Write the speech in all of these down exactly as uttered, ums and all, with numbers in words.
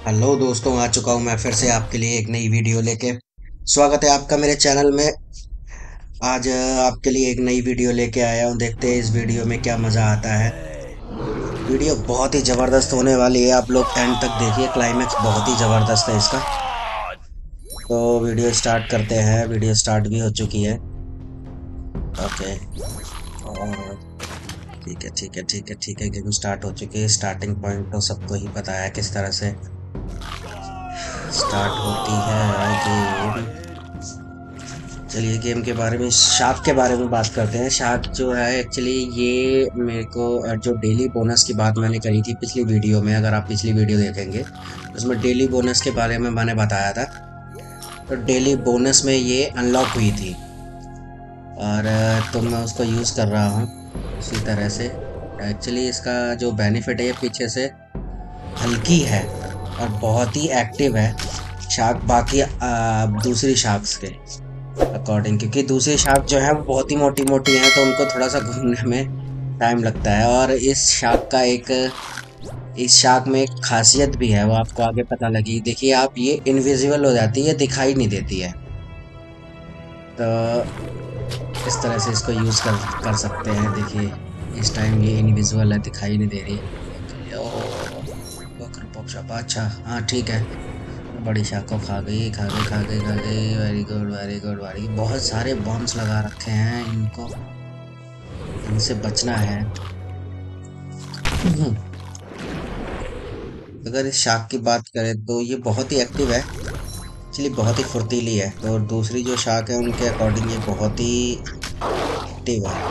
Hello दोस्तों, आ चुका हूँ मैं फिर से आपके लिए एक नई वीडियो लेके। स्वागत है आपका मेरे चैनल में। आज अ, आपके लिए एक नई वीडियो लेके आया हूँ। देखते हैं इस वीडियो में क्या मज़ा आता है। वीडियो बहुत ही ज़बरदस्त होने वाली है, आप लोग एंड तक देखिए। क्लाइमेक्स बहुत ही ज़बरदस्त है इसका। तो वीडियो स्टार्ट करते हैं। वीडियो स्टार्ट भी हो चुकी है। ओके। और ठीक है ठीक है ठीक है ठीक है, गेम स्टार्ट हो चुकी है। स्टार्टिंग पॉइंट तो सबको ही पता है किस तरह से स्टार्ट होती है गेम। चलिए गेम के बारे में, शार्क के बारे में बात करते हैं। शार्क जो है एक्चुअली ये मेरे को अ, जो डेली बोनस की बात मैंने करी थी पिछली वीडियो में, अगर आप पिछली वीडियो देखेंगे उसमें डेली बोनस के बारे में मैंने बताया था। तो डेली बोनस में ये अनलॉक हुई थी और अ, तो मैं उसको यूज़ कर रहा हूँ उसी तरह से। एक्चुअली इसका जो बेनिफिट है ये पीछे से हल्की है और बहुत ही एक्टिव है शार्क, बाकी अ, दूसरी शार्क्स के अकॉर्डिंग। क्योंकि दूसरी शार्क जो है वो बहुत ही मोटी मोटी हैं, तो उनको थोड़ा सा घूमने में टाइम लगता है। और इस शार्क का एक इस शार्क में एक खासियत भी है, वो आपको आगे पता लगी। देखिए आप, ये इनविजिबल हो जाती है, दिखाई नहीं देती है। तो इस तरह से इसको यूज कर कर सकते हैं। देखिए इस टाइम ये इनविजिबल है, दिखाई नहीं दे रही है। ओ, बकर पॉप। अच्छा हाँ ठीक है। बड़ी शार्क को खा गई खा गई खा गई खा गई। Very good very good very good. बहुत सारे बॉम्ब्स लगा रखे हैं, इनको इनसे बचना है। अगर इस शार्क की बात करें तो ये बहुत ही एक्टिव है, एक्चुअली बहुत ही फुर्तीली है। तो दूसरी जो शार्क है उनके अकॉर्डिंग ये बहुत ही एक्टिव है।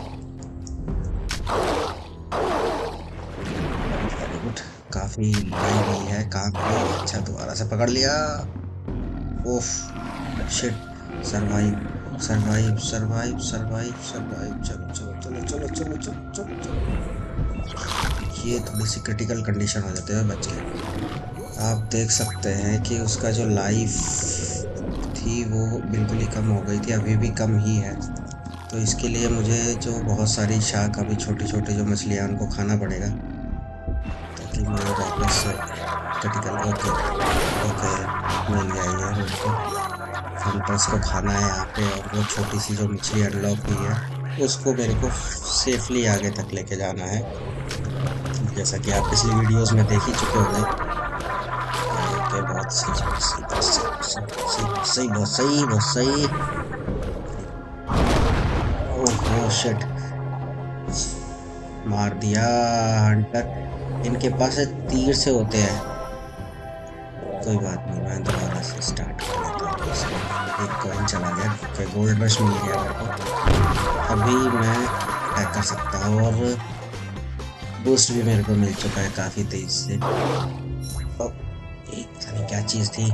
Very good very good. काफी लाई गई है, कहाँ गई? अच्छा दोबारा से पकड़ लिया। Oh shit. Survive survive survive survive survive. चलो चलो चलो चलो चलो चलो चलो चलो। ये थोड़ी सी क्रिटिकल कंडीशन हो जाते हैं बच के। आप देख सकते हैं कि उसका जो लाइफ थी वो बिल्कुल ही कम हो गई थी, अभी भी कम ही है। तो इसके लिए मुझे जो बहुत सारी शार्क, अभी छोटी छोटी जो मछलियाँ उनको खाना पड़ेगा, ताकि मैं वापस क्रिटिकल। ओके ओके, मिल गया ये मेरे को। हंटर्स को खाना है यहाँ पे, और वो छोटी सी जो मछली अनलॉक हुई है उसको मेरे को सेफली आगे तक लेके जाना है, जैसा कि आप पिछली वीडियोस में देख ही चुके होंगे। ओके, बहुत सही बहुत सही बहुत सही बहुत सही बहुत सही बहुत सही बहुत सही बहुत सही। ओह शिट, मार दिया हंटर। इनके पास तीर से होते हैं। कोई बात नहीं, मैं दोबारा से स्टार्ट कर लेता हूँ इसको। एक कॉइन चला गया। ओके, गोल्ड रश मिल गया मेरे को। अभी मैं अटैक कर सकता हूँ और बूस्ट भी मेरे को मिल चुका है काफी तेज से। ओ, एक पता नहीं क्या चीज थी।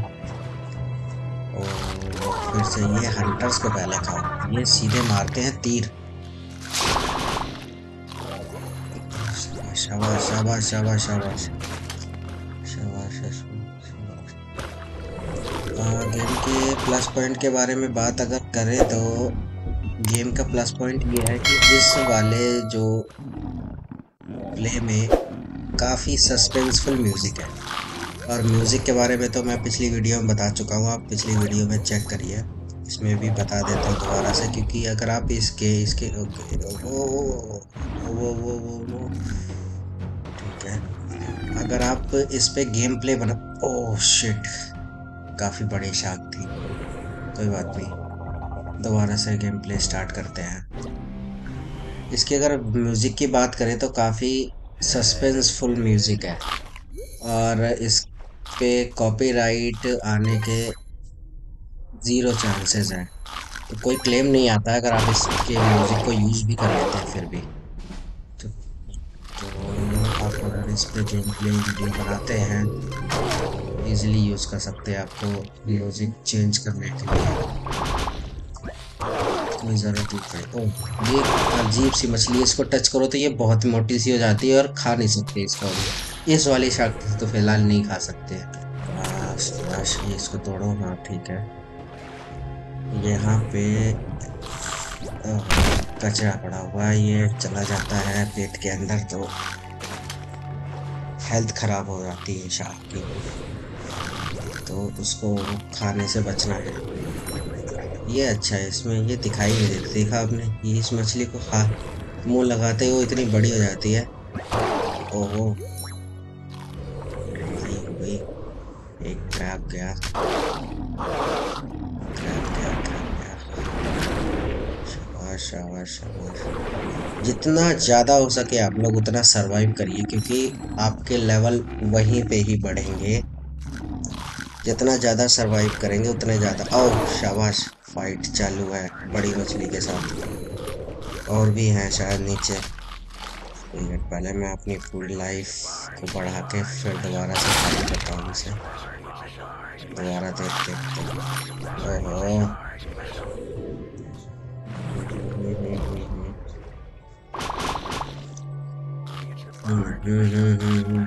और फिर से ये हंटर्स को पहले खाओ, ये सीधे मारते हैं तीर। शाबाश शाबाश शाबाश शाबाश शाबाश शाबाश शाबाश। गेम के प्लस पॉइंट के बारे में बात अगर करें तो गेम का प्लस पॉइंट ये है कि इस वाले जो प्ले में काफी सस्पेंसफुल म्यूजिक है। और म्यूजिक के बारे में तो मैं पिछली वीडियो में बता चुका हूँ, आप पिछली वीडियो में चेक करिए। इसमें भी बता देता हूँ दोबारा से, क्योंकि अगर आप इसके इसके ओके, वो वो वो वो वो वो ठीक है। अगर आप इस पे गेम प्ले बना, ओह शिट, काफी बड़ी शार्क थी। कोई बात नहीं, दोबारा से गेम प्ले स्टार्ट करते हैं। इसकी अगर म्यूजिक की बात करें तो काफी सस्पेंसफुल म्यूजिक है, और इस पे कॉपीराइट आने के जीरो चांसेस हैं। तो कोई क्लेम नहीं आता है अगर आप इसके म्यूजिक को यूज भी कर लेते हैं फिर भी। तो, तो आप अगर इस पे गेम प्ले वीडियो बनाते हैं तो इजीली यूज कर सकते हैं, आपको म्यूजिक चेंज करने के लिए कोई ज़रूरत नहीं पड़े। ओह, ये अजीब सी मछली है, इसको टच करो तो ये बहुत मोटी सी हो जाती है और खा नहीं सकते इसको अभी। इस वाली शार्क तो फिलहाल नहीं खा सकते। शाबाश शाबाश, ये इसको तोड़ो। हाँ ठीक है। यहाँ पे ओह, कचरा पड़ा हुआ है, ये चला जाता है पेट के अंदर तो हेल्थ खराब हो जाती है शार्क की, तो उसको खाने से बचना है। ये अच्छा है, इसमें ये दिखाई नहीं देता, देखा आपने, ये इस मछली को खा मुंह लगाते ही वो इतनी बड़ी हो जाती है। ओहो, लड़ाई हो गई। एक क्रैब गया, क्रैब गया, क्रैब गया। शाबाश शाबाश शाबाश। जितना ज्यादा हो सके आप लोग उतना सरवाइव करिए, क्योंकि आपके लेवल वहीं पे ही बढ़ेंगे। जितना ज्यादा सरवाइव करेंगे उतने ज्यादा। ओह शाबाश, फाइट चालू है बड़ी मछली के साथ। और भी हैं शायद नीचे। एक मिनट, पहले मैं अपनी फुल लाइफ को बढ़ा के फिर दोबारा से फाइट करता हूँ इसे। दोबारा देख देखते हैं। ओहो। हम्म, हम्म, हम्म, हम्म, हम्म, हम्म, हम्म, हम्म, हम्म,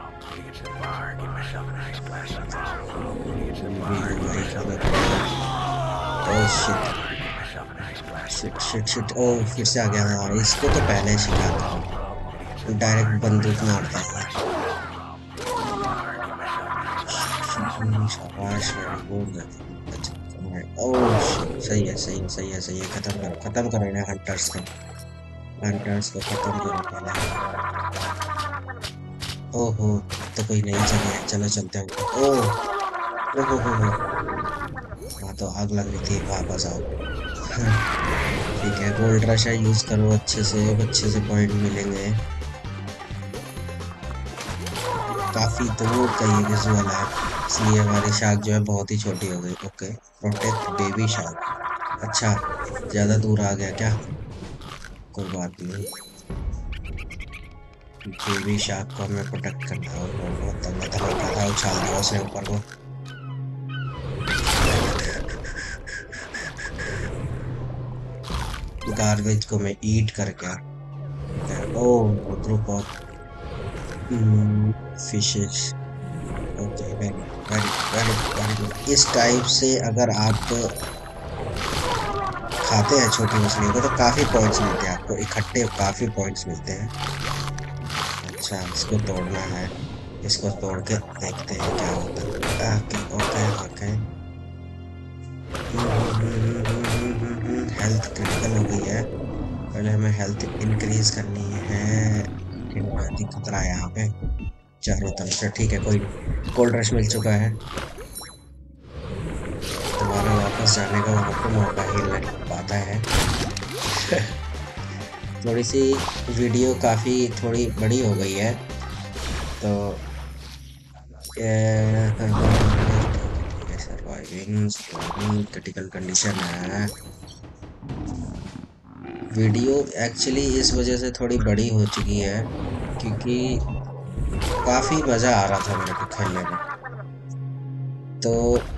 ये भी हमारी खबर है। Oh shit, shit shit shit, oh फिर से आ गया। हाँ, इसको तो पहले शिकार करो, डायरेक्ट बंदूक मारता है। हम्म, शाबाश, वेरी गुड। ओह शिट, सही है सही है सही है सही है, खत्म करो खत्म करो इन्हें, हंटर्स को, हंटर्स को खत्म करो पहले। ओहो, तो कोई नई जगह है, चलो चलते हैं ऊपर। ओह, ओहो हो हो, वहाँ तो आग लग रही थी, वापस आओ। ठीक है, गोल्ड रश है, यूज करो अच्छे से, अच्छे से पॉइंट मिलेंगे। काफी दूर का ये विजुअल है, इसलिए हमारी शार्क जो है बहुत ही छोटी हो गई। Okay, protect baby shark. अच्छा, ज्यादा दूर आ गया क्या? कोई बात नहीं, बेबी शार्क को हमें प्रोटेक्ट करना है। ओहो बहुत तगड़ा धमाका था, उछाल दिया उसने ऊपर को। गार्बेज को मैं ईट कर गया। Oh, group of fishes. Okay, very very very very good. इस टाइप से अगर आप खाते हैं छोटी मछलियों को तो काफी पॉइंट्स मिलते हैं आपको, इकट्ठे काफी पॉइंट्स मिलते हैं। अच्छा, इसको तोड़ना है, इसको तोड़ के देखते हैं क्या होता है। Okay okay okay. Health critical हो गई है, पहले हमें हेल्थ इंक्रीज करनी है। लेकिन बहुत ही खतरा है यहाँ पे चारों तरफ से। ठीक है, कोई नहीं, कोल्ड रश मिल चुका है, दोबारा वापस जाने का वहां पे मौका ही नहीं पाता है। थोड़ी सी वीडियो काफी थोड़ी बड़ी हो गई है, तो ए, ठीक है ठीक है, सर्वाइविंग सर्वाइविंग क्रिटिकल कंडीशन है। वीडियो एक्चुअली इस वजह से थोड़ी बड़ी हो चुकी है, क्योंकि काफी मजा आ रहा था मेरे को खेलने में। तो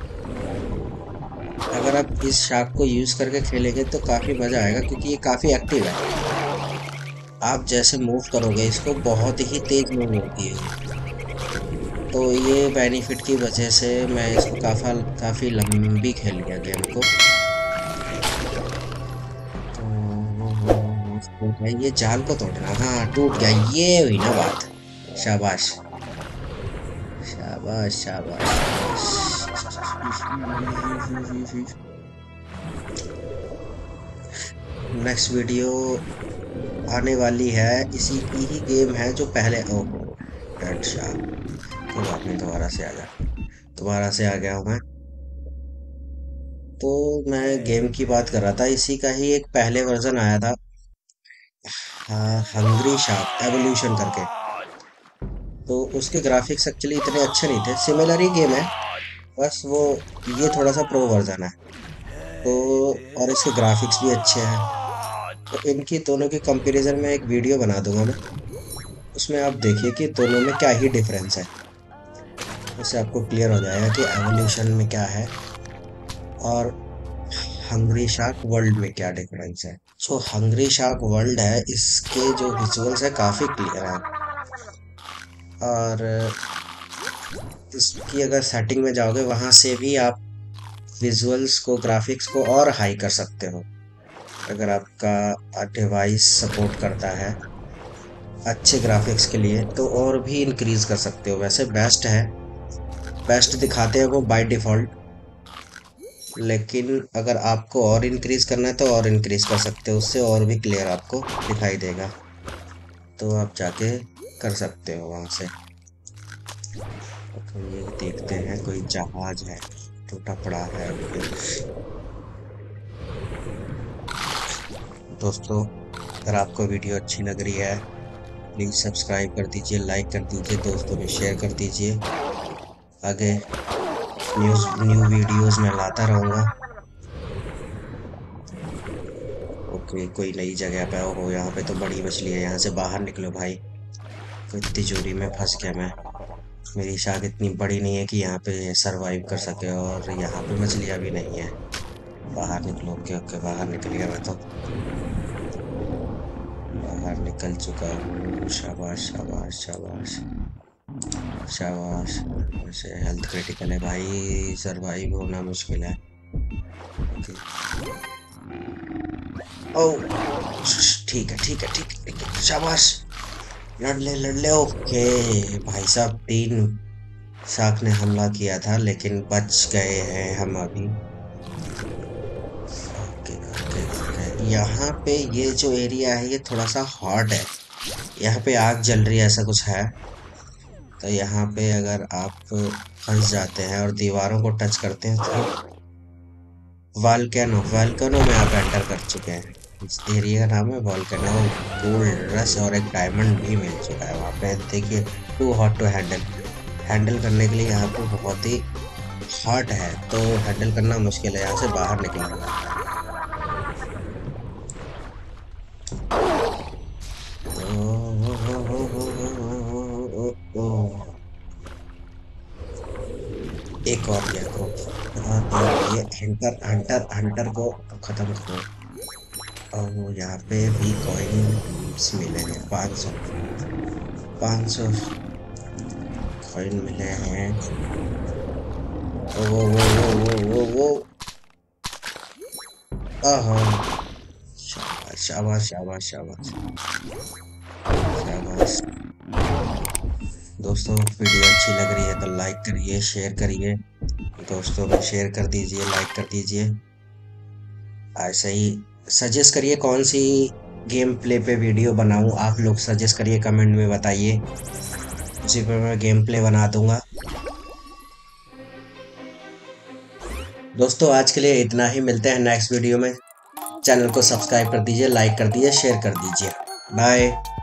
अगर आप इस शार्क को यूज करके खेलेंगे तो काफी मजा आएगा, क्योंकि ये काफी एक्टिव है। आप जैसे मूव करोगे इसको, बहुत ही तेज मूव होती है ये। तो ये बेनिफिट की वजह से मैं इसको काफा काफी लंबी खेल गया गेम को। तो तो भाई ये जाल को तोड़ना, हाँ टूट गया, ये हुई ना बात। शाबाश शाबाश शाबाश शाबाश। नेक्स्ट वीडियो आने वाली है, इसी की ही गेम है जो पहले। ओहो, डेड शार्क। कोई बात नहीं, दोबारा से आ जा, दोबारा से आ गया हूँ मैं। तो मैं गेम की बात कर रहा था, इसी का ही एक पहले वर्जन आया था, हाँ, हंग्री शार्क एवोल्यूशन करके। तो उसके ग्राफिक्स एक्चुअली इतने अच्छे नहीं थे, सिमिलर ही गेम है, बस वो ये थोड़ा सा प्रो वर्जन है। तो और इसके ग्राफिक्स भी अच्छे हैं, तो इनकी दोनों की कंपैरिजन में एक वीडियो बना दूंगा मैं, उसमें आप देखिए कि दोनों में क्या ही डिफरेंस है। उससे आपको क्लियर हो जाएगा कि एवोल्यूशन में क्या है और हंग्री शार्क वर्ल्ड में क्या डिफरेंस है। जो हंग्री शार्क वर्ल्ड है, इसके जो विजुअल्स है काफी क्लियर है, और इसकी अगर सेटिंग में जाओगे वहां से भी आप विजुअल्स को, ग्राफिक्स को और हाई कर सकते हो, अगर आपका डिवाइस सपोर्ट करता है। अच्छे ग्राफिक्स के लिए तो और भी इंक्रीज कर सकते हो। वैसे बेस्ट है, बेस्ट दिखाते हैं वो बाय डिफ़ॉल्ट, लेकिन अगर आपको और इंक्रीज करना है तो और इंक्रीज कर सकते हो, उससे और भी क्लियर आपको दिखाई देगा। तो आप जाके कर सकते हो वहां से। तो ये देखते हैं, कोई जहाज है टूटा पड़ा है अभी भी। दोस्तों, अगर आपको वीडियो अच्छी लग रही है प्लीज़ सब्सक्राइब कर दीजिए, लाइक कर दीजिए, दोस्तों में शेयर कर दीजिए। आगे न्यूज़ न्यू वीडियोस में लाता रहूँगा। ओके, कोई नई जगह पे हो, यहाँ पे तो बड़ी मछली है, यहाँ से बाहर निकलो भाई। कोई तिजोरी में फंस गया मैं। मेरी शाख इतनी बड़ी नहीं है कि यहाँ पे सरवाइव कर सके, और यहाँ पे मछलियाँ भी नहीं है। बाहर निकलो। ओके ओके, बाहर निकल गया मैं तो, बाहर निकल चुका हूँ। शाबाश शाबाश शाबाश शाबाश। वैसे हेल्थ क्रिटिकल है भाई, सरवाइव होना मुश्किल है। ओके। ओ, ठीक है ठीक है ठीक है ठीक है, शाबाश। लड़ ले लड़ ले। ओके भाई साहब, तीन शार्क ने हमला किया था लेकिन बच गए हैं हम अभी। ओके ओके ओके, यहाँ पे ये जो एरिया है ये थोड़ा सा हॉट है, यहाँ पे आग जल रही है ऐसा कुछ है। तो यहाँ पे अगर आप फंस जाते हैं और दीवारों को टच करते हैं तो वॉल्केनो, वॉल्केनो में आप एंटर कर चुके हैं। इस एरिया का नाम है वॉल्केनो। गोल्ड रश और एक डायमंड भी मिल चुका है वहाँ पे। देखिए, too hot to handle, handle करने के लिए यहाँ पे बहुत ही हॉट है, तो हैंडल करना मुश्किल है। यहाँ से बाहर निकलना। एक और गया को, ये हंटर हंटर हंटर को खत्म करो। और वो यहाँ पे भी कॉइन्स मिले हैं, पाँच सौ पाँच सौ कॉइन मिले हैं। ओ वो वो वो वो वो वो आहा, शाबाश शाबाश शाबाश शाबाश शाबाश। दोस्तों, वीडियो अच्छी लग रही है तो लाइक करिए, शेयर करिए, दोस्तों में शेयर कर दीजिए, लाइक कर दीजिए। ऐसे ही सजेस्ट करिए कौन सी गेम प्ले पे वीडियो बनाऊं, आप लोग सजेस्ट करिए, कमेंट में बताइए, उसी पर मैं गेम प्ले बना दूंगा। दोस्तों, आज के लिए इतना ही, मिलते हैं नेक्स्ट वीडियो में। चैनल को सब्सक्राइब कर दीजिए, लाइक कर दीजिए, शेयर कर दीजिए। बाय।